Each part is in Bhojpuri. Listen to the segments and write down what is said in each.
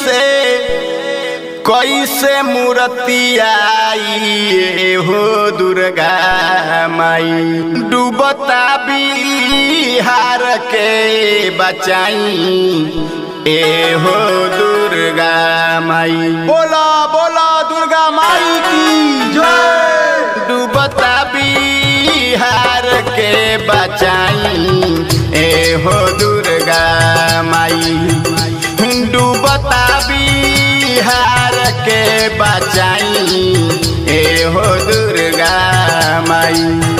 कैसे मूर्ति आई हो दुर्गा माई। डूबता बिहार के बचाई ए हो दुर्गा माई। बोला बोला दुर्गा माई की जय। डूबता बिहार के बचाई ए हो दुर्गा माई। डूबता बिहार के बचाई ए हो दुर्गा माई।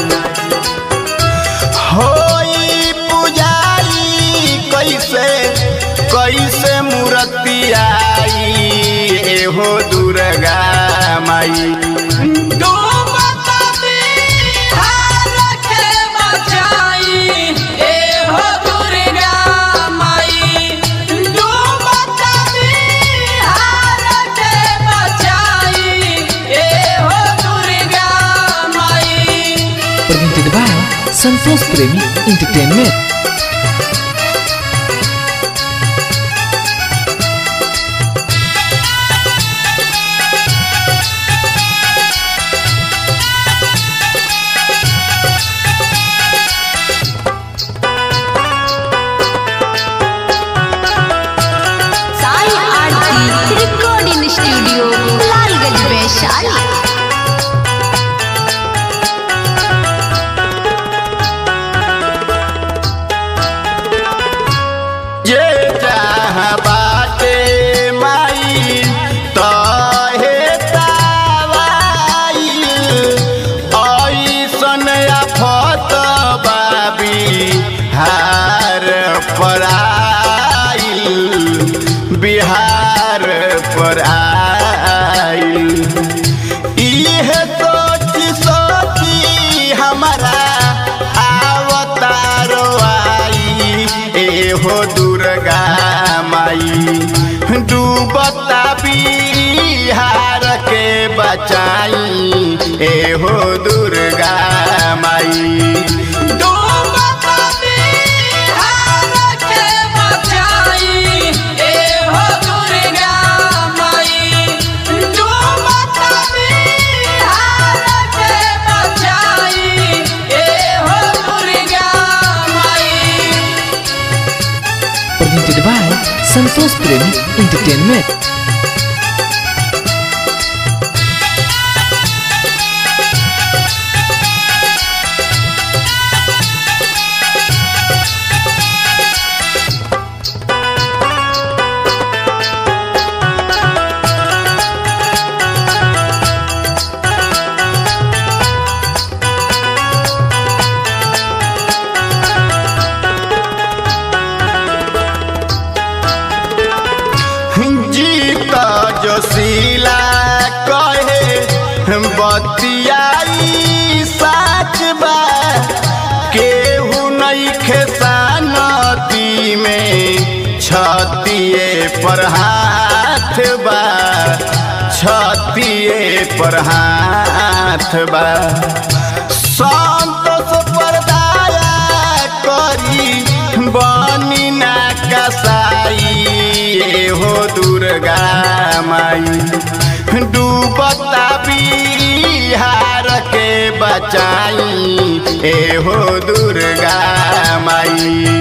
होई पुजारी कैसे मूर्ति आई ए हो दुर्गा माई। Santosh Premi entertainment. Sai Aarti recording studio Lalganj Vaishali. Bihar पर आइल इहे सोची हमारा अवतारो आई ए हो दुर्गा माई। डूबता बिहार के बचाई ए हो दुर्गा माई। संतोष प्रेमी एंटरटेनमेंट। जोशीला कहे बतियाई साच बा। केहू नइखे सानती में छतिए पर हाथ बा। छतिए पर हाथ बा। संतोष पर दया करी बनी ना कसाई ए हो दुर्गा माई। डूबता बिहार के बचाई ए हो दुर्गा माई।